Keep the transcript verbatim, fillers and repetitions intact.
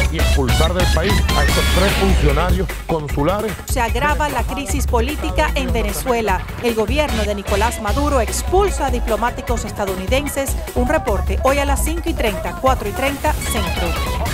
y expulsar del país a estos tres funcionarios consulares. Se agrava la crisis política en Venezuela. El gobierno de Nicolás Maduro expulsa a diplomáticos estadounidenses. Un reporte hoy a las cinco y treinta, cuatro y treinta Centro.